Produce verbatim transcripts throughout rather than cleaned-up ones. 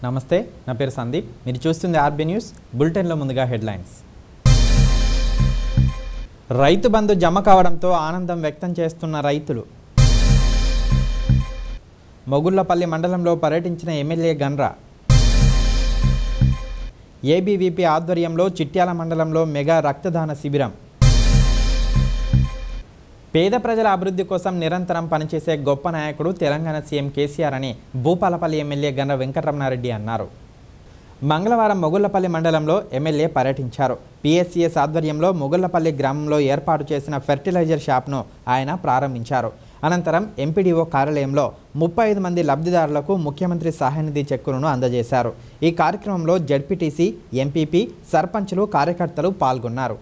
నమస్తే, నా పేరు సందీప్. మీరు చూస్తుంది ఆర్బీ న్యూస్. బులెటిన్లో ముందుగా హెడ్లైన్స్. రైతు బంధు జమ కావడంతో ఆనందం వ్యక్తం చేస్తున్న రైతులు. మొగుళ్లపల్లి మండలంలో పర్యటించిన ఎమ్మెల్యే గన్రా. ఏబీవీపీ ఆధ్వర్యంలో చిట్యాల మండలంలో మెగా రక్తదాన శిబిరం. పేద ప్రజల అభివృద్ధి కోసం నిరంతరం పనిచేసే గొప్ప నాయకుడు తెలంగాణ సీఎం కేసీఆర్ అని భూపాలపల్లి ఎమ్మెల్యే గండ్ర వెంకటరమణారెడ్డి అన్నారు. మంగళవారం మొగుళ్లపల్లి మండలంలో ఎమ్మెల్యే పర్యటించారు. పిఎస్సిఎస్ ఆధ్వర్యంలో మొగుళ్లపల్లి గ్రామంలో ఏర్పాటు చేసిన ఫెర్టిలైజర్ షాప్ను ఆయన ప్రారంభించారు. అనంతరం ఎంపీడీఓ కార్యాలయంలో ముప్పై ఐదు మంది లబ్ధిదారులకు ముఖ్యమంత్రి సహాయనిధి చెక్కులను అందజేశారు. ఈ కార్యక్రమంలో జెడ్పీటీసీ, ఎంపీపీ, సర్పంచులు, కార్యకర్తలు పాల్గొన్నారు.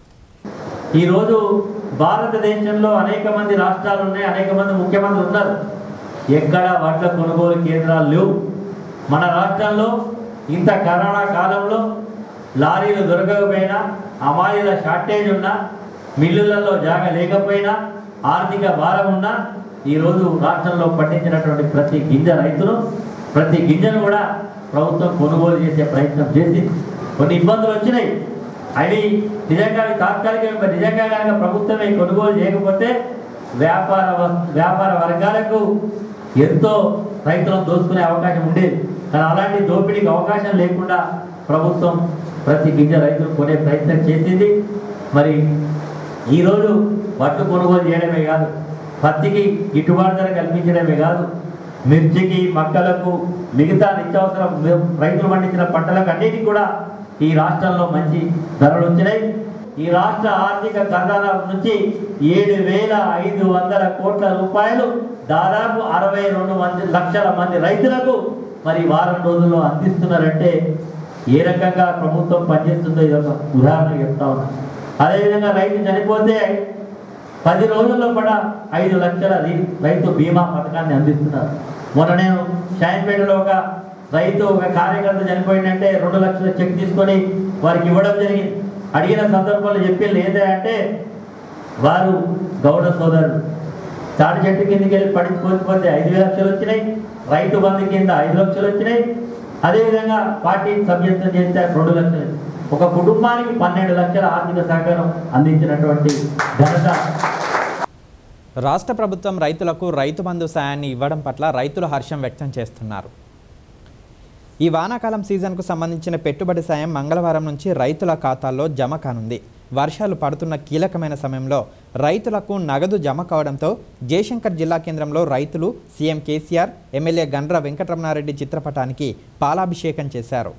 ఈరోజు భారతదేశంలో అనేక మంది రాష్ట్రాలు ఉన్నాయి, అనేక మంది ముఖ్యమంత్రులు ఉన్నారు. ఎక్కడ వడ్ల కొనుగోలు కేంద్రాలు లేవు. మన రాష్ట్రంలో ఇంత కరోనా కాలంలో లారీలు దొరకకపోయినా, అమాలీల షార్టేజ్ ఉన్నా, మిల్లులలో జాగ లేకపోయినా, ఆర్థిక భారం ఉన్నా, ఈరోజు రాష్ట్రంలో పండించినటువంటి ప్రతి గింజ రైతులు ప్రతి గింజను కూడా ప్రభుత్వం కొనుగోలు చేసే ప్రయత్నం చేసి కొన్ని ఇబ్బందులు వచ్చినాయి. అవి నిజంగా తాత్కాలిక నిజంగా కనుక ప్రభుత్వమే కొనుగోలు చేయకపోతే వ్యాపార వ్యాపార వర్గాలకు ఎంతో రైతులను దోచుకునే అవకాశం ఉండేది. కానీ అలాంటి దోపిడీకి అవకాశం లేకుండా ప్రభుత్వం ప్రతి గింజ రైతులు కొనే ప్రయత్నం చేసింది. మరి ఈరోజు వడ్లు కొనుగోలు చేయడమే కాదు, పత్తికి గిట్టుబాటు ధర కల్పించడమే కాదు, మిర్చికి, మక్కలకు, మిగతా నిత్యావసరం రైతులు పండించిన పంటలకు అన్నిటికీ కూడా ఈ రాష్ట్రంలో మంచి ధరలు వచ్చినాయి. ఈ రాష్ట్ర ఆర్థిక ఖజానా నుంచి ఏడు వేల ఐదు వందల కోట్ల రూపాయలు దాదాపు అరవై రెండు మంది లక్షల మంది రైతులకు మరి వారం రోజుల్లో అందిస్తున్నారంటే ఏ రకంగా ప్రభుత్వం పనిచేస్తుందో ఇదొక ఉదాహరణ చెప్తా ఉన్నా. అదేవిధంగా రైతు చనిపోతే పది రోజుల్లో కూడా ఐదు లక్షల రైతు బీమా పథకాన్ని అందిస్తున్నారు. మొన్న నేను షాయంపేటలో ఒక రైతు ఒక కార్యకర్త చనిపోయిందంటే రెండు లక్షల చెక్ తీసుకొని వారికి ఇవ్వడం జరిగింది. అడిగిన సందర్భంలో చెప్పింది ఏంటంటే వారు గౌడ సోదరుడు, తాటి చెట్టు కిందకి వెళ్ళి పడిపోతే ఐదు లక్షలు వచ్చినాయి, రైతు బంధు కింద ఐదు లక్షలు వచ్చినాయి, అదేవిధంగా పార్టీ సభ్యత్వం చేస్తే రెండు లక్షలు, ఒక కుటుంబానికి పన్నెండు లక్షల ఆర్థిక సహకారం అందించినటువంటి ఘనత. రాష్ట్ర ప్రభుత్వం రైతులకు రైతు బంధు సాయాన్ని ఇవ్వడం పట్ల రైతులు హర్షం వ్యక్తం చేస్తున్నారు. ఈ వానాకాలం సీజన్కు సంబంధించిన పెట్టుబడి సాయం మంగళవారం నుంచి రైతుల ఖాతాల్లో జమ కానుంది. వర్షాలు పడుతున్న కీలకమైన సమయంలో రైతులకు నగదు జమ కావడంతో జయశంకర్ జిల్లా కేంద్రంలో రైతులు CM KCR, MLA Gandra Venkataramana Reddy చిత్రపటానికి పాలాభిషేకం చేశారు.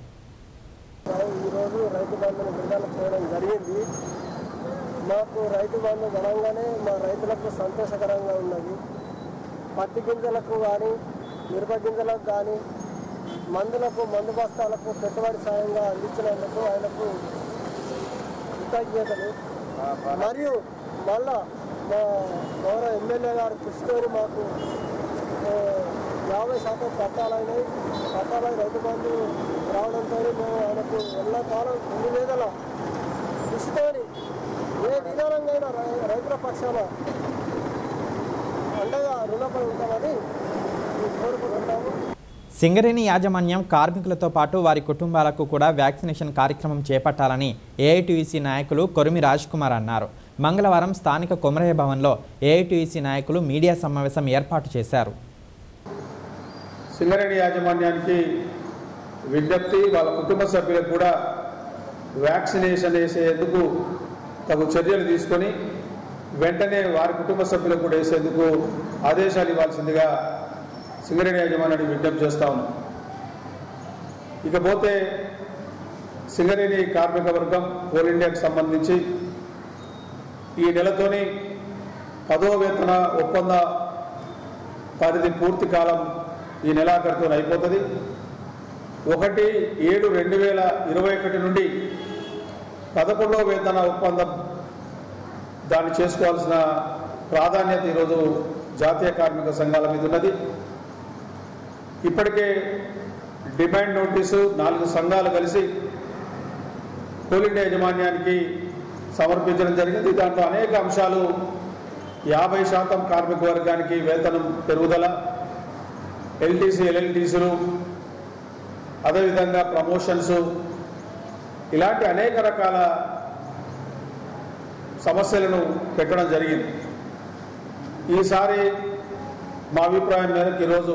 ఈరోజు రైతు బంధును విడుదల చేయడం జరిగింది. మాకు రైతు బంధు గణంగానే మా రైతులకు సంతోషకరంగా ఉన్నది. పత్తి గింజలకు కానీ, మిరప గింజలకు కానీ, మందులకు, మందు బస్తాలకు పెట్టుబడి సాయంగా అందించినందుకు ఆయనకు కృతజ్ఞతలు. మరియు మళ్ళా మా గౌరవ ఎమ్మెల్యే గారు కృషితో మాకు యాభై శాతం పట్టాలైనవి. పట్టాలై రైతు బంధు రావడంతో మేము ఆయనకు ఎల్లకాలం ఎన్ని వేదల కృషితో ఏ విధానంగా రైతుల పక్షాన అండగా రుణపడి ఉంటామని కోరుకుంటున్నాము. సింగరేణి యాజమాన్యం కార్మికులతో పాటు వారి కుటుంబాలకు కూడా వ్యాక్సినేషన్ కార్యక్రమం చేపట్టాలని ఏఐటీయూసీ నాయకులు కొరిమి రాజ్ కుమార్ అన్నారు. మంగళవారం స్థానిక కొమరయ్య భవన్లో ఏఐటీయూసీ నాయకులు మీడియా సమావేశం ఏర్పాటు చేశారు. సింగరేణి యాజమాన్యానికి విజ్ఞప్తి, వాళ్ళ కుటుంబ సభ్యులకు కూడా వ్యాక్సినేషన్ వేసేందుకు తగు చర్యలు తీసుకొని వెంటనే వారి కుటుంబ సభ్యులకు కూడా వేసేందుకు ఆదేశాలు ఇవ్వాల్సిందిగా సింగరేణి యాజమాన్యానికి విజ్ఞప్తి చేస్తా ఉన్నాం. ఇకపోతే సింగరేణి కార్మిక వర్గం కోల్ ఇండియాకు సంబంధించి ఈ నెలతోని పదో వేతన ఒప్పంద పరిధి పూర్తి కాలం ఈ నెలాఖరుతో అయిపోతుంది. ఒకటి ఏడు రెండు వేల ఇరవై ఒకటి నుండి పదకొండవ వేతన ఒప్పందం దాన్ని చేసుకోవాల్సిన ప్రాధాన్యత ఈరోజు జాతీయ కార్మిక సంఘాల మీద ఉన్నది. ఇప్పటికే డిమాండ్ నోటీసు నాలుగు సంఘాలు కలిసి కోల్ ఇండియా యాజమాన్యానికి సమర్పించడం జరిగింది. దాంట్లో అనేక అంశాలు యాభై శాతం కార్మిక వర్గానికి వేతనం పెరుగుదల, ఎల్టీసీ ఎల్ఎల్టీసీలు అదేవిధంగా ప్రమోషన్స్, ఇలాంటి అనేక రకాల సమస్యలను పెట్టడం జరిగింది. ఈసారి మా అభిప్రాయం మేరకు ఈరోజు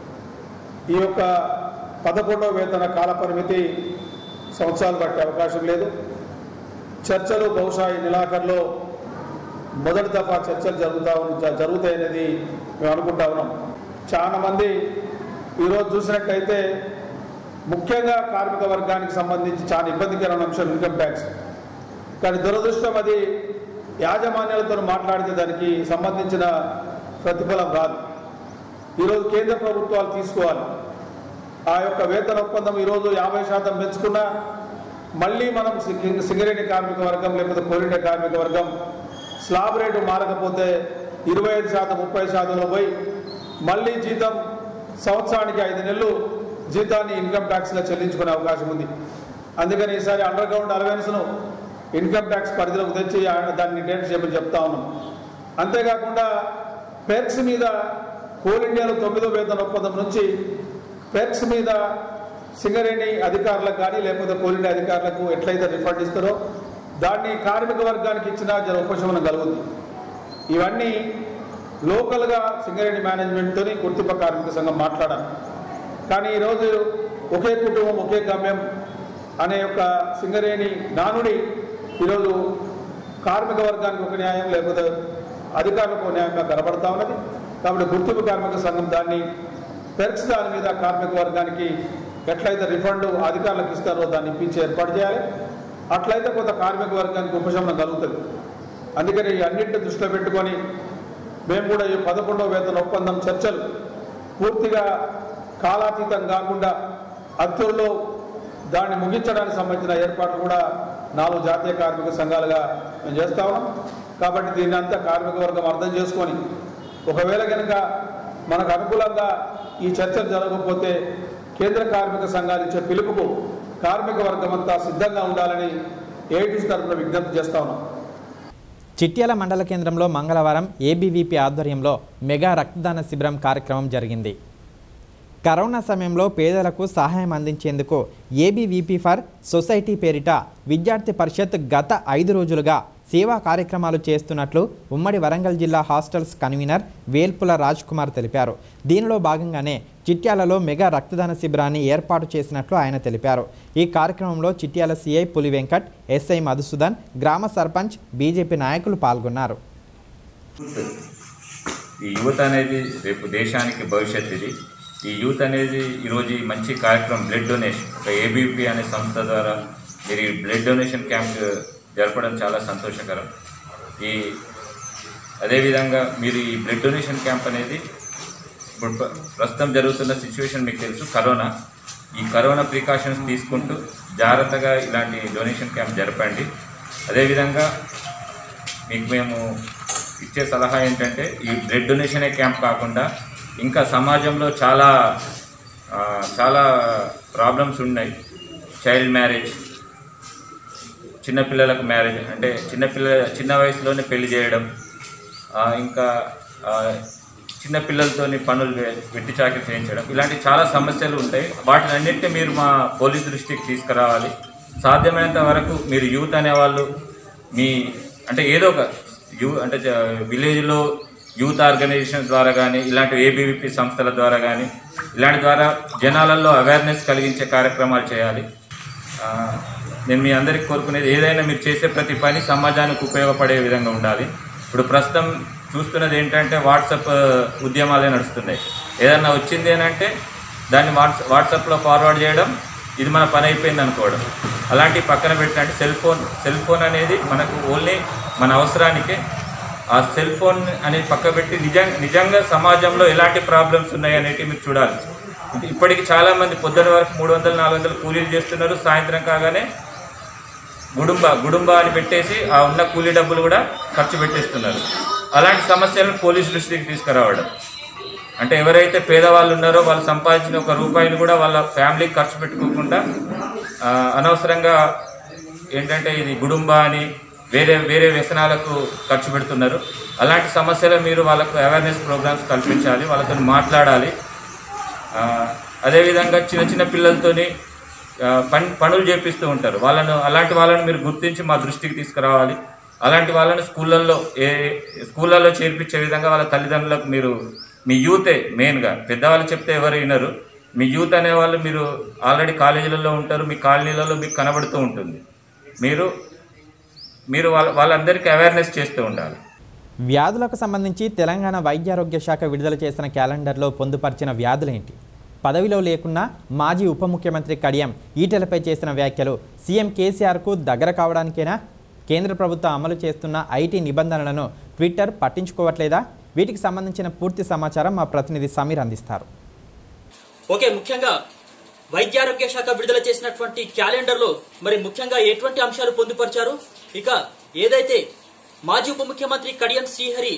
ఈ యొక్క పదకొండవ వేతన కాల పరిమితి సంవత్సరాలు పట్టే అవకాశం లేదు. చర్చలు బహుశా ఈ నెలాఖరులో మొదటి దఫా చర్చలు జరుగుతా జరుగుతాయనేది మేము అనుకుంటా ఉన్నాం. చాలామంది ఈరోజు చూసినట్టయితే ముఖ్యంగా కార్మిక వర్గానికి సంబంధించి చాలా ఇబ్బందికరమైన అంశం ఇన్కమ్ ట్యాక్స్. కానీ దురదృష్టం అది యాజమాన్యాలతో మాట్లాడితే దానికి సంబంధించిన ప్రతిఫలం రాదు. ఈరోజు కేంద్ర ప్రభుత్వాలు తీసుకోవాలి. ఆ యొక్క వేతన ఒప్పందం ఈరోజు యాభై శాతం పెంచుకున్నా మళ్ళీ మనం సింగరేణి కార్మిక వర్గం లేకపోతే కోరిండే కార్మిక వర్గం స్లాబ్ రేటు మారకపోతే ఇరవై ఐదు శాతం ముప్పై శాతంలో పోయి మళ్ళీ జీతం సంవత్సరానికి ఐదు నెలలు జీతాన్ని ఇన్కమ్ ట్యాక్స్లో చెల్లించుకునే అవకాశం ఉంది. అందుకని ఈసారి అండర్ గ్రౌండ్ అలవెన్స్ను ఇన్కమ్ ట్యాక్స్ పరిధిలోకి తెచ్చి దాన్ని ఇంటెంట్ చేయమని చెప్తా ఉన్నాం. అంతేకాకుండా పెర్క్స్ మీద కోల్ ఇండియాలో తొమ్మిదో వేతన ఒప్పందం నుంచి పెర్క్స్ మీద సింగరేణి అధికారులకు కానీ లేకపోతే కోల్ ఇండియా అధికారులకు ఎట్లయితే రిఫండ్ ఇస్తారో దాన్ని కార్మిక వర్గానికి ఇచ్చినా జర ఉపశమనం కలుగుతుంది. ఇవన్నీ లోకల్గా సింగరేణి మేనేజ్మెంట్తో గుర్తింపు కార్మిక సంఘం మాట్లాడాలి. కానీ ఈరోజు ఒకే కుటుంబం ఒకే గమ్యం అనే యొక్క సింగరేణి నానుడి ఈరోజు కార్మిక వర్గానికి ఒక న్యాయం లేకపోతే అధికారులకు ఒక న్యాయంగా కనబడతా ఉన్నది. కాబట్టి గుర్తింపు కార్మిక సంఘం దాన్ని పెర్క్స్ దాని మీద కార్మిక వర్గానికి ఎట్లయితే రిఫండ్ అధికారులకు ఇస్తారో దాన్ని ఇప్పించి ఏర్పాటు చేయాలి. అట్లయితే కొంత కార్మిక వర్గానికి ఉపశమనం కలుగుతుంది. అందుకని ఈ అన్నింటిని దృష్టిలో పెట్టుకొని మేము కూడా ఈ పదకొండవ వేతన ఒప్పందం చర్చలు పూర్తిగా కాలాతీతం కాకుండా అత్తుల్లో దాన్ని ముగించడానికి సంబంధించిన ఏర్పాట్లు కూడా నాలుగు జాతీయ కార్మిక సంఘాలుగా మేము చేస్తా ఉన్నాం. కాబట్టి దీన్ని అంతా కార్మిక వర్గం అర్థం చేసుకొని ఒకవేళ కనుక మనకు అనుకూలంగా ఈ చర్చలు జరగకపోతే కేంద్ర కార్మిక సంఘాలు ఇచ్చే పిలుపుకు కార్మిక వర్గం అంతా సిద్ధంగా ఉండాలని ఏఐటీసీ తరఫున విజ్ఞప్తి చేస్తా ఉన్నాం. చిట్యాల మండల కేంద్రంలో మంగళవారం ఏబీవీపీ ఆధ్వర్యంలో మెగా రక్తదాన శిబిరం కార్యక్రమం జరిగింది. కరోనా సమయంలో పేదలకు సహాయం అందించేందుకు ఏబీవీపీ ఫర్ సొసైటీ పేరిట విద్యార్థి పరిషత్ గత ఐదు రోజులుగా సేవా కార్యక్రమాలు చేస్తున్నట్లు ఉమ్మడి వరంగల్ జిల్లా హాస్టల్స్ కన్వీనర్ వేల్పుల రాజ్ కుమార్ తెలిపారు. దీనిలో భాగంగానే చిట్యాలలో మెగా రక్తదాన శిబిరాన్ని ఏర్పాటు చేసినట్లు ఆయన తెలిపారు. ఈ కార్యక్రమంలో చిట్యాల సిఐ పులి వెంకట్, ఎస్ఐ మధుసూదన్, గ్రామ సర్పంచ్, బీజేపీ నాయకులు పాల్గొన్నారు. ఈ యువత అనేది రేపు దేశానికి భవిష్యత్. ఇది ఈ యూత్ అనేది ఈరోజు మంచి కార్యక్రమం బ్లడ్ డొనేషన్ ఒక ఏబీపీ అనే సంస్థ ద్వారా మీరు ఈ బ్లడ్ డొనేషన్ క్యాంప్ జరపడం చాలా సంతోషకరం. ఈ అదేవిధంగా మీరు ఈ బ్లడ్ డొనేషన్ క్యాంప్ అనేది ఇప్పుడు ప్రస్తుతం జరుగుతున్న సిచ్యువేషన్ మీకు తెలుసు, కరోనా. ఈ కరోనా ప్రికాషన్స్ తీసుకుంటూ జాగ్రత్తగా ఇలాంటి డొనేషన్ క్యాంప్ జరపండి. అదేవిధంగా మీకు మేము ఇచ్చే సలహా ఏంటంటే ఈ బ్లడ్ డొనేషనే క్యాంప్ కాకుండా ఇంకా సమాజంలో చాలా చాలా ప్రాబ్లమ్స్ ఉన్నాయి. చైల్డ్ మ్యారేజ్, చిన్నపిల్లలకు మ్యారేజ్ అంటే చిన్నపిల్ల చిన్న వయసులోనే పెళ్లి చేయడం, ఇంకా చిన్నపిల్లలతో పనులు వెట్టి చాకరీ చేయించడం, ఇలాంటి చాలా సమస్యలు ఉంటాయి. వాటిని అన్నింటినీ మీరు మా పోలీస్ దృష్టికి తీసుకురావాలి. సాధ్యమైనంత వరకు మీరు యూత్ అనేవాళ్ళు మీ అంటే ఏదో ఒక యూ అంటే విలేజ్లో యూత్ ఆర్గనైజేషన్ ద్వారా కానీ ఇలాంటి ఏబీవీపీ సంస్థల ద్వారా కానీ ఇలాంటి ద్వారా జనాలలో అవేర్నెస్ కలిగించే కార్యక్రమాలు చేయాలి. నేను మీ అందరికీ కోరుకునేది ఏదైనా మీరు చేసే ప్రతి పని సమాజానికి ఉపయోగపడే విధంగా ఉండాలి. ఇప్పుడు ప్రస్తుతం చూస్తున్నది ఏంటంటే వాట్సాప్ ఉద్యమాలే నడుస్తున్నాయి. ఏదన్నా వచ్చింది అని అంటే దాన్ని వాట్స్ వాట్సాప్లో ఫార్వర్డ్ చేయడం, ఇది మన పని అయిపోయింది అనుకోవడం, అలాంటివి పక్కన పెట్టినట్టు సెల్ ఫోన్ సెల్ ఫోన్ అనేది మనకు ఓన్లీ మన అవసరానికే. ఆ సెల్ ఫోన్ అనేది పక్క పెట్టి నిజం నిజంగా సమాజంలో ఎలాంటి ప్రాబ్లమ్స్ ఉన్నాయి అనేటివి మీరు చూడాలి. ఇప్పటికి చాలామంది పొద్దున వరకు మూడు వందలు నాలుగు వందలు కూలీలు చేస్తున్నారు. సాయంత్రం కాగానే గుడుంబ గుడుంబ అని పెట్టేసి ఆ ఉన్న కూలీ డబ్బులు కూడా ఖర్చు పెట్టేస్తున్నారు. అలాంటి సమస్యలను పోలీసు దృష్టికి తీసుకురావడం అంటే ఎవరైతే పేదవాళ్ళు ఉన్నారో వాళ్ళు సంపాదించిన ఒక రూపాయిని కూడా వాళ్ళ ఫ్యామిలీకి ఖర్చు పెట్టుకోకుండా అనవసరంగా ఏంటంటే ఇది గుడుంబ అని వేరే వేరే వ్యసనాలకు ఖర్చు పెడుతున్నారు. అలాంటి సమస్యలు మీరు వాళ్ళకు అవేర్నెస్ ప్రోగ్రామ్స్ కల్పించాలి, వాళ్ళతో మాట్లాడాలి. అదేవిధంగా చిన్న చిన్న పిల్లలతోని పని పనులు చేపిస్తూ ఉంటారు. వాళ్ళను అలాంటి వాళ్ళని మీరు గుర్తించి మా దృష్టికి తీసుకురావాలి. అలాంటి వాళ్ళని స్కూళ్ళల్లో ఏ స్కూళ్ళల్లో చేర్పించే విధంగా వాళ్ళ తల్లిదండ్రులకు మీరు మీ యూతే మెయిన్గా పెద్దవాళ్ళు చెప్తే ఎవరు వినరు. మీ యూత్ అనేవాళ్ళు మీరు ఆల్రెడీ కాలేజీలలో ఉంటారు, మీ కాలనీలలో మీకు కనబడుతూ ఉంటుంది. మీరు మీరు వాళ్ళ వాళ్ళందరికీ అవేర్నెస్ చేస్తూ ఉండాలి. వ్యాధులకు సంబంధించి తెలంగాణ వైద్యారోగ్య శాఖ విడుదల చేసిన క్యాలెండర్లో పొందుపరిచిన వ్యాధులేంటి? పదవిలో లేకున్నా మాజీ ఉప ముఖ్యమంత్రి కడియం ఈటెలపై చేసిన వ్యాఖ్యలు సీఎం కేసీఆర్కు దగ్గర కావడానికేనా? కేంద్ర ప్రభుత్వం అమలు చేస్తున్న ఐటీ నిబంధనలను ట్విట్టర్ పట్టించుకోవట్లేదా? వీటికి సంబంధించిన పూర్తి సమాచారం మా ప్రతినిధి సమీర్ అందిస్తారు. ఓకే, ముఖ్యంగా వైద్యారోగ్య శాఖ విడుదల చేసినటువంటి క్యాలెండర్లో మరి ముఖ్యంగా ఎటువంటి అంశాలు పొందుపరిచారు? ఇక ఏదైతే మాజీ ఉప ముఖ్యమంత్రి కడియం శ్రీహరి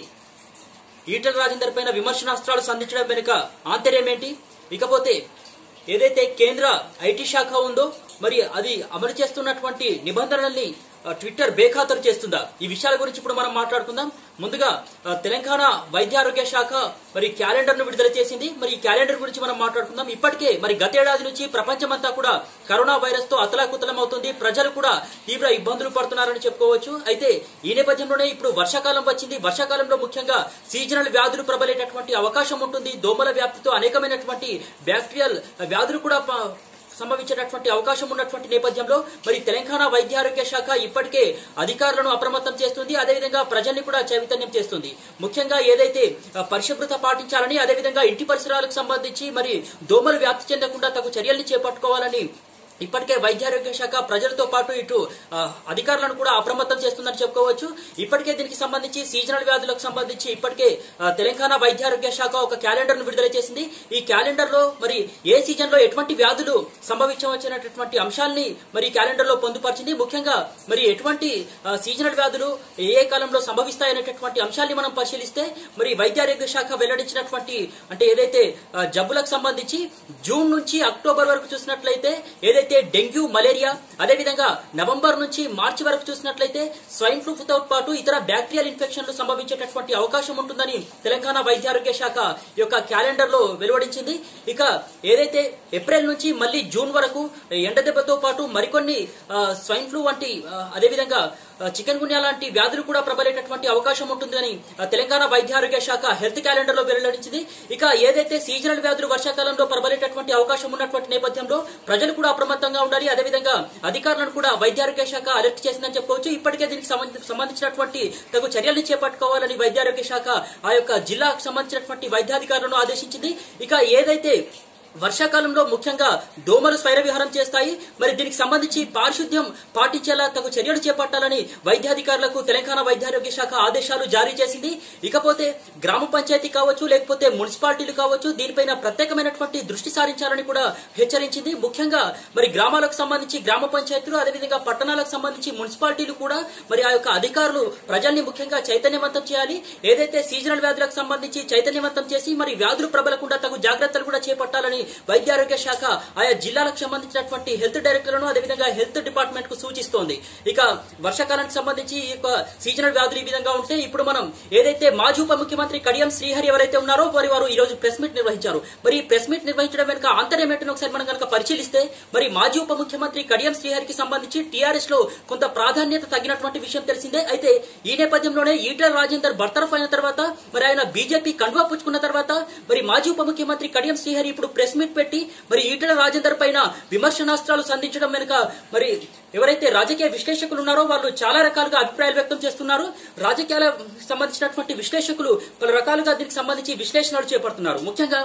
ఈటల రాజేందర్ పైన విమర్శనాస్త్రాలు సంధించడం వెనుక ఆంతర్యం ఏంటి? ఇకపోతే ఏదైతే కేంద్ర ఐటీ శాఖ ఉందో మరి అది అమలు చేస్తున్నటువంటి నిబంధనల్ని ట్విట్టర్ బేఖాతరు చేస్తుందా? ఈ విషయాల గురించి ఇప్పుడు మనం మాట్లాడుకుందాం. ముందుగా తెలంగాణ వైద్యారోగ్య శాఖ మరి క్యాలెండర్ ను విడుదల చేసింది. మరి ఈ క్యాలెండర్ గురించి మనం మాట్లాడుకుందాం. ఇప్పటికే మరి గతేడాది నుంచి ప్రపంచమంతా కూడా కరోనా వైరస్ తో అతలాకుతలం అవుతుంది. ప్రజలు కూడా తీవ్ర ఇబ్బందులు పడుతున్నారని చెప్పుకోవచ్చు. అయితే ఈ నేపథ్యంలోనే ఇప్పుడు వర్షాకాలం వచ్చింది. వర్షాకాలంలో ముఖ్యంగా సీజనల్ వ్యాధులు ప్రబలేటటువంటి అవకాశం ఉంటుంది. దోమల వ్యాప్తితో అనేకమైనటువంటి బ్యాక్టీరియల్ వ్యాధులు కూడా సంభవించేటటువంటి అవకాశం ఉన్నటువంటి నేపథ్యంలో మరి తెలంగాణ వైద్యారోగ్య శాఖ ఇప్పటికే అధికారులను అప్రమత్తం చేస్తుంది. అదేవిధంగా ప్రజల్ని కూడా చైతన్యం చేస్తుంది. ముఖ్యంగా ఏదైతే పరిశుభ్రత పాటించాలని, అదేవిధంగా ఇంటి పరిసరాలకు సంబంధించి మరి దోమలు వ్యాప్తి చెందకుండా తగు చర్యల్ని చేపట్టుకోవాలని ఇప్పటికే వైద్యారోగ్య శాఖ ప్రజలతో పాటు ఇటు అధికారులను కూడా అప్రమత్తం చేస్తుందని చెప్పుకోవచ్చు. ఇప్పటికే దీనికి సంబంధించి సీజనల్ వ్యాధులకు సంబంధించి ఇప్పటికే తెలంగాణ వైద్యారోగ్య శాఖ ఒక క్యాలెండర్ ను విడుదల చేసింది. ఈ క్యాలెండర్ లో మరి ఏ సీజన్ లో ఎటువంటి వ్యాధులు సంభవించవచ్చినటువంటి అంశాలని మరి క్యాలెండర్ లో పొందుపరిచింది. ముఖ్యంగా మరి ఎటువంటి సీజనల్ వ్యాధులు ఏ ఏ కాలంలో సంభవిస్తాయనేటటువంటి అంశాన్ని మనం పరిశీలిస్తే మరి వైద్యారోగ్య శాఖ వెల్లడించినటువంటి అంటే ఏదైతే జబ్బులకు సంబంధించి జూన్ నుంచి అక్టోబర్ వరకు చూసినట్లయితే ఏదైతే డెంగ్యూ, మలేరియా, అదేవిధంగా నవంబర్ నుంచి మార్చి వరకు చూసినట్లయితే స్వైన్ ఫ్లూతో పాటు ఇతర బ్యాక్టీరియల్ ఇన్ఫెక్షన్లు సంభవించేటటువంటి అవకాశం ఉంటుందని తెలంగాణ వైద్యారోగ్య శాఖ యొక్క క్యాలెండర్ లో వెలువడించింది. ఇక ఏదైతే ఏప్రిల్ నుంచి మళ్లీ జూన్ వరకు ఎండదెబ్బతో పాటు మరికొన్ని స్వైన్ ఫ్లూ వంటి అదేవిధంగా చికెన్ గున్యా లాంటి వ్యాధులు కూడా ప్రబలేటటువంటి అవకాశం ఉంటుందని తెలంగాణ వైద్యారోగ్య శాఖ హెల్త్ క్యాలెండర్ లో వెల్లడించింది. ఇక ఏదైతే సీజనల్ వ్యాధులు వర్షాకాలంలో ప్రబలేటటువంటి అవకాశం ఉన్నటువంటి నేపథ్యంలో ప్రజలు కూడా అప్రమత్తంగా ఉండాలి. అదేవిధంగా అధికారులను కూడా వైద్యారోగ్య శాఖ అలర్ట్ చేసిందని చెప్పుకోవచ్చు. ఇప్పటికే దీనికి సంబంధించినటువంటి తగు చర్యల్ని చేపట్టుకోవాలని వైద్యారోగ్య శాఖ ఆ యొక్క జిల్లాకు సంబంధించినటువంటి వైద్యాధికారులను ఆదేశించింది. ఇక ఏదైతే వర్షాకాలంలో ముఖ్యంగా దోమలు స్వైర విహారం చేస్తాయి. మరి దీనికి సంబంధించి పారిశుద్ధ్యం పాటించేలా తగు చర్యలు చేపట్టాలని వైద్యాధికారులకు తెలంగాణ వైద్యారోగ్య శాఖ ఆదేశాలు జారీ చేసింది. ఇకపోతే గ్రామ పంచాయతీ కావచ్చు, లేకపోతే మున్సిపాలిటీలు కావచ్చు, దీనిపైన ప్రత్యేకమైనటువంటి దృష్టి సారించాలని కూడా హెచ్చరించింది. ముఖ్యంగా మరి గ్రామాలకు సంబంధించి గ్రామ పంచాయతీలు, అదేవిధంగా పట్టణాలకు సంబంధించి మున్సిపాలిటీలు కూడా మరి ఆ యొక్క అధికారులు ప్రజల్ని ముఖ్యంగా చైతన్యవంతం చేయాలి. ఏదైతే సీజనల్ వ్యాధులకు సంబంధించి చైతన్యవంతం చేసి మరి వ్యాధులు ప్రబలకుండా తగు జాగ్రత్తలు కూడా చేపట్టాలని వైద్యారోగ్య శాఖ ఆయా జిల్లాలకు సంబంధించినటువంటి హెల్త్ డైరెక్టర్లను అదేవిధంగా హెల్త్ డిపార్ట్మెంట్ కు సూచిస్తోంది. ఇక వర్షాకాలానికి సంబంధించి సీజనల్ వ్యాధులు ఈ విధంగా ఉంటే ఇప్పుడు మనం ఏదైతే మాజీ ఉప ముఖ్యమంత్రి కడియం శ్రీహరి ఎవరైతే ఉన్నారో వారి వారు ఈ రోజు ప్రెస్ మీట్ నిర్వహించారు. మరి ప్రెస్ మీట్ నిర్వహించడం వెనుక ఆంతర్యం ఏంటో ఒకసారి మనం కనుక పరిశీలిస్తే మరి మాజీ ఉప ముఖ్యమంత్రి కడియం శ్రీహరికి సంబంధించి టీఆర్ఎస్ లో కొంత ప్రాధాన్యత తగ్గినటువంటి విషయం తెలిసిందే. అయితే ఈ నేపథ్యంలోనే ఈటల రాజేందర్ బర్తరఫ్ అయిన తర్వాత మరి ఆయన బీజేపీ కండువా పుచ్చుకున్న తర్వాత మరి మాజీ ఉప ముఖ్యమంత్రి కడియం శ్రీహరి ఇప్పుడు ప్రెస్ మీట్ పెట్టి మరి ఈటల రాజేందర్ పైన విమర్శనాస్త్రాలు సంధించడం వెనుక మరి ఎవరైతే రాజకీయ విశ్లేషకులు ఉన్నారో వాళ్ళు చాలా రకాలుగా అభిప్రాయాలు వ్యక్తం చేస్తున్నారు. రాజకీయాలకు సంబంధించినటువంటి విశ్లేషకులు పలు రకాలుగా దీనికి సంబంధించి విశ్లేషణలు చేపడుతున్నారు. ముఖ్యంగా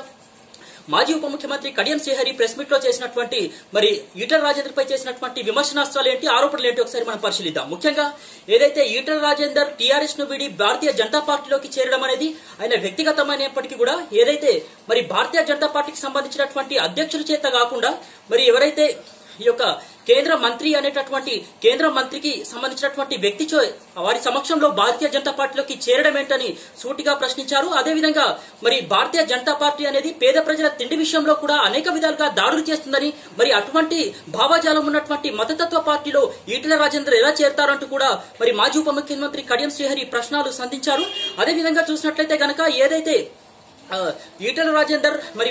మాజీ ఉప ముఖ్యమంత్రి కడియం శ్రీహరి ప్రెస్ మీట్ లో చేసినటువంటి మరి ఈటల రాజేందర్ పై చేసినటువంటి విమర్శనాస్త్రాలు ఏంటి, ఆరోపణలు ఏంటి ఒకసారి మనం పరిశీలిద్దాం. ముఖ్యంగా ఏదైతే ఈటల రాజేందర్ టీఆర్ఎస్ ను వీడి భారతీయ జనతా పార్టీలోకి చేరడం అనేది ఆయన వ్యక్తిగతమైనప్పటికీ కూడా ఏదైతే మరి భారతీయ జనతా పార్టీకి సంబంధించినటువంటి అధ్యక్షుల చేత కాకుండా మరి ఎవరైతే ఈ యొక్క కేంద్ర మంత్రి అనేటటువంటి కేంద్ర మంత్రికి సంబంధించినటువంటి వ్యక్తి వారి సమక్షంలో భారతీయ జనతా పార్టీలోకి చేరడం ఏంటని సూటిగా ప్రశ్నించారు. అదేవిధంగా మరి భారతీయ జనతా పార్టీ అనేది పేద ప్రజల తిండి విషయంలో కూడా అనేక విధాలుగా దాడులు చేస్తుందని, మరి అటువంటి భావజాలం ఉన్నటువంటి మతతత్వ పార్టీలో ఈటల రాజేందర్ ఎలా చేరతారంటూ కూడా మరి మాజీ ఉప ముఖ్యమంత్రి కడియం శ్రీహరి ప్రశ్నలు సంధించారు. అదేవిధంగా చూసినట్లయితే గనక ఏదైతే ఈటల రాజేందర్ మరి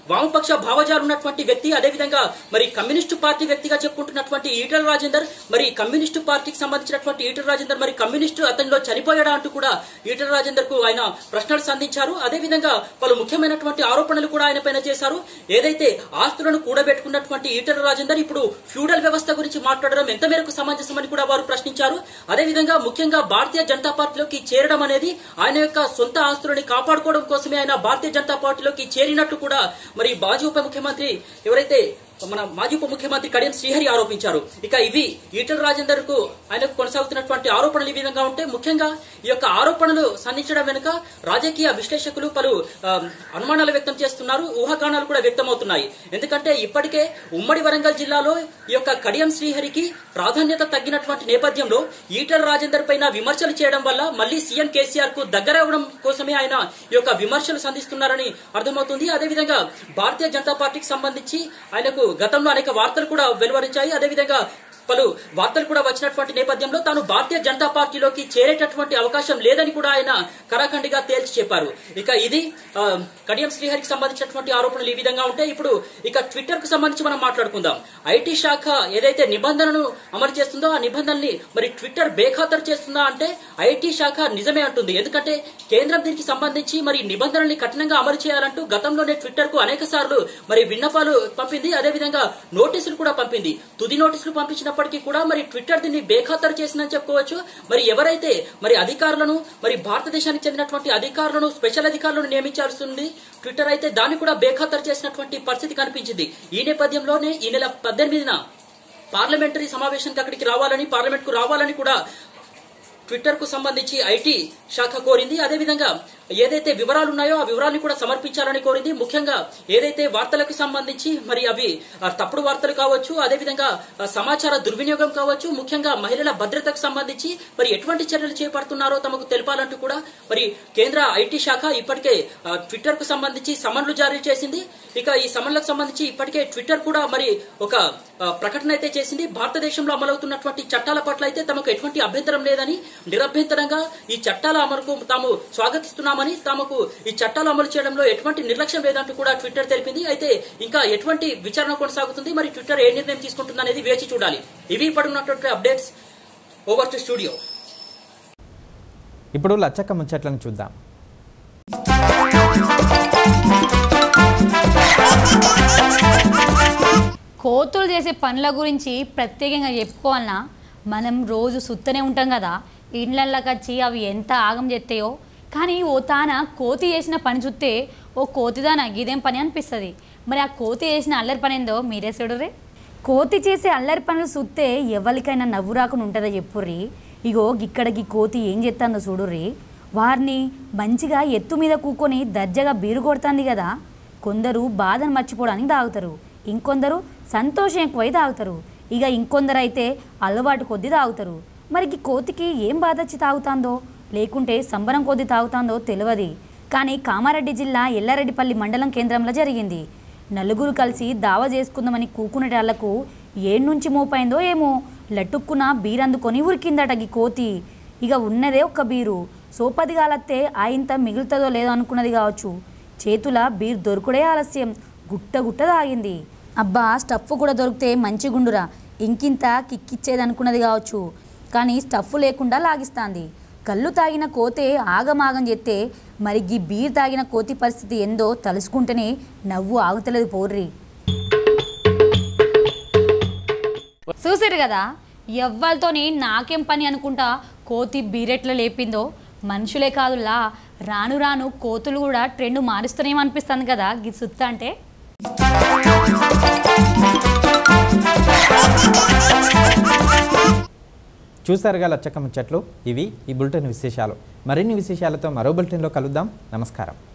వామపక్ష భావజాలు ఉన్నటువంటి వ్యక్తి, అదేవిధంగా మరి కమ్యూనిస్టు పార్టీ వ్యక్తిగా చెప్పుకుంటున్నటువంటి ఈటల రాజేందర్, మరి కమ్యూనిస్టు పార్టీకి సంబంధించినటువంటి ఈటల రాజేందర్ మరి కమ్యూనిస్టు అతనిలో చనిపోయాడా అంటూ కూడా ఈటల రాజేందర్ కు ఆయన ప్రశ్నలు సంధించారు. అదేవిధంగా పలు ముఖ్యమైనటువంటి ఆరోపణలు కూడా ఆయన పైన చేశారు. ఏదైతే ఆస్తులను కూడబెట్టుకున్నటువంటి ఈటల రాజేందర్ ఇప్పుడు ఫ్యూడల్ వ్యవస్థ గురించి మాట్లాడడం ఎంత మేరకు సమంజసమని కూడా వారు ప్రశ్నించారు. అదేవిధంగా ముఖ్యంగా భారతీయ జనతా పార్టీలోకి చేరడం అనేది ఆయన యొక్క సొంత ఆస్తులని కాపాడుకోవడం కోసమే ఆయన భారతీయ జనతా పార్టీలోకి చేరినట్టు కూడా మరి మాజీ ఉప ముఖ్యమంత్రి ఎవరైతే మన మాజీ ఉప ముఖ్యమంత్రి కడియం శ్రీహరి ఆరోపించారు. ఇక ఇవి ఈటల రాజేందర్ కు ఆయనకు కొనసాగుతున్నటువంటి ఆరోపణలు ఈ విధంగా ఉంటే, ముఖ్యంగా ఈ యొక్క ఆరోపణలు సంధించడం వెనుక రాజకీయ విశ్లేషకులు పలు అనుమానాలు వ్యక్తం చేస్తున్నారు, ఊహాగానాలు కూడా వ్యక్తమవుతున్నాయి. ఎందుకంటే ఇప్పటికే ఉమ్మడి వరంగల్ జిల్లాలో ఈ యొక్క కడియం శ్రీహరికి ప్రాధాన్యత తగ్గినటువంటి నేపథ్యంలో ఈటల రాజేందర్ పైన విమర్శలు చేయడం వల్ల మళ్లీ సీఎం కేసీఆర్ కు దగ్గర అవ్వడం కోసమే ఆయన ఈ యొక్క విమర్శలు సంధిస్తున్నారని అర్థమవుతుంది. అదేవిధంగా భారతీయ జనతా పార్టీకి సంబంధించి ఆయనకు గతంలో అనేక వార్తలు కూడా వెలువరించాయి. అదేవిధంగా పలు వార్తలు కూడా వచ్చినటువంటి నేపథ్యంలో తాను భారతీయ జనతా పార్టీలోకి చేరేటటువంటి అవకాశం లేదని కూడా ఆయన కరాఖండిగా తేల్చి చెప్పారు. ఇక ఇది కడియం శ్రీహరికి సంబంధించినటువంటి ఆరోపణలు ఈ విధంగా ఉంటాయి. ఇప్పుడు ఇక ట్విట్టర్ కు సంబంధించి మనం మాట్లాడుకుందాం. ఐటీ శాఖ ఏదైతే నిబంధనను అమలు చేస్తుందో ఆ నిబంధనల్ని మరి ట్విట్టర్ బేఖాతరు చేస్తుందా అంటే ఐటీ శాఖ నిజమే అంటుంది. ఎందుకంటే కేంద్రం దీనికి సంబంధించి మరి నిబంధనల్ని కఠినంగా అమలు చేయాలంటూ గతంలోనే ట్విట్టర్ కు అనేక సార్లు మరి విన్నపాలు పంపింది, అదేవిధంగా నోటీసులు కూడా పంపింది. తుది నోటీసులు పంపించిన కూడా మరి ట్విట్టర్ దీన్ని బేఖాతరు చేసిందని చెప్పుకోవచ్చు. మరి ఎవరైతే మరి అధికారులను మరి భారతదేశానికి చెందినటువంటి అధికారులను స్పెషల్ అధికారులను నియమించాల్సి ఉంది ట్విట్టర్, అయితే దాన్ని కూడా బేఖాతరు చేసినటువంటి పరిస్థితి కనిపించింది. ఈ నేపథ్యంలోనే ఈ నెల పద్దెనిమిదిన పార్లమెంటరీ సమావేశానికి అక్కడికి రావాలని పార్లమెంట్ కు రావాలని కూడా ట్విట్టర్ కు సంబంధించి ఐటీ శాఖ కోరింది. అదేవిధంగా ఏదైతే వివరాలు ఉన్నాయో ఆ వివరాలను కూడా సమర్పించాలని కోరింది. ముఖ్యంగా ఏదైతే వార్తలకు సంబంధించి మరి అవి తప్పుడు వార్తలు కావచ్చు, అదేవిధంగా సమాచార దుర్వినియోగం కావచ్చు, ముఖ్యంగా మహిళల భద్రతకు సంబంధించి మరి ఎటువంటి చర్యలు చేపడుతున్నారో తమకు తెలపాలంటూ కూడా మరి కేంద్ర ఐటీ శాఖ ఇప్పటికే ట్విట్టర్ కు సంబంధించి సమన్లు జారీ చేసింది. ఇక ఈ సమన్లకు సంబంధించి ఇప్పటికే ట్విట్టర్ కూడా మరి ఒక ప్రకటన అయితే చేసింది. భారతదేశంలో అమలవుతున్నటువంటి చట్టాల పట్ల అయితే తమకు ఎటువంటి అభ్యంతరం లేదని, నిరభ్యంతరంగా ఈ చట్టాల అమలుకు తాము స్వాగతిస్తున్నామని, తమకు ఈ చట్టాలు అమలు చేయడంలో ఎటువంటి నిర్లక్ష్యం లేదంటూ కూడా ట్విట్టర్ తెలిపింది. అయితే ఇంకా ఎటువంటి విచారణ కొనసాగుతుంది, మరి ట్విట్టర్ ఏ నిర్ణయం తీసుకుంటుంది అనేది వేచి చూడాలి. ఇవి ఇప్పుడున్నటువంటి అప్డేట్స్. Over to studio. ఇప్పుడు లచ్చక్క ముచ్చట్లను చూద్దాం. కోతులు చేసే పనుల గురించి ప్రత్యేకంగా చెప్పుకోవాలన్నా మనం రోజు సుత్తనే ఉంటాం కదా, ఇండ్లకి వచ్చి అవి ఎంత ఆగం చేస్తాయో. కానీ ఓ తాన కోతి చేసిన పని చూస్తే ఓ కోతిదాన ఇదేం పని అనిపిస్తుంది. మరి ఆ కోతి చేసిన అల్లరి పని ఏందో మీరే చూడరే. కోతి చేసే అల్లరి పనులు చూస్తే ఎవరికైనా నవ్వు రాకుండా ఉంటుందో చెప్పుర్రి. ఇగో ఇక్కడికి కోతి ఏం చేస్తుందో చూడుర్రి. వారిని మంచిగా ఎత్తు మీద కూకొని దర్జాగా బీరు కొడుతుంది కదా. కొందరు బాధను మర్చిపోవడానికి తాగుతారు, ఇంకొందరు సంతోషం ఎక్కువై తాగుతారు, ఇక ఇంకొందరు అయితే అలవాటు కొద్దీ తాగుతారు. మరి ఈ కోతికి ఏం బాధ వచ్చి తాగుతుందో లేకుంటే సంబరం కొద్దీ తాగుతుందో తెలియదు. కానీ కామారెడ్డి జిల్లా ఎల్లారెడ్డిపల్లి మండలం కేంద్రంలో జరిగింది. నలుగురు కలిసి దావా చేసుకుందామని కూకునేటాళ్లకు ఏడు నుంచి మోపైందో ఏమో లట్టుక్కున బీరందుకొని ఉరికిందట ఈ కోతి. ఇక ఉన్నదే ఒక్క బీరు, సోపదిగాలత్తే ఆయింత మిగులుతుందో లేదో అనుకున్నది కావచ్చు. చేతుల బీర్ దొరుకుడే ఆలస్యం, గుట్ట గుట్ట తాగింది. అబ్బా స్టఫ్ కూడా దొరికితే మంచిగుండురా, ఇంకింత కిక్కిచ్చేది అనుకున్నది కావచ్చు. కానీ స్టఫ్ లేకుండా లాగిస్తాంది. కళ్ళు తాగిన కోతే ఆగమాగం చేస్తే మరి ఈ బీర్ తాగిన కోతి పరిస్థితి ఏందో తలుసుకుంటేనే నవ్వు ఆగుతలేదు పోర్రి. చూసారు కదా, ఎవ్వరితోని నాకేం పని అనుకుంటా కోతి బీరెట్ల లేపిందో. మనుషులే కాదులా, రాను రాను కోతులు కూడా ట్రెండ్ మారుస్తూనేమనిపిస్తుంది కదా ఈ సుత్త అంటే. చూసారుగా లచ్చక్క ముచ్చట్లు. ఇవి ఈ బులెటిన్ విశేషాలు. మరిన్ని విశేషాలతో మరో బులెటిన్లో కలుద్దాం. నమస్కారం.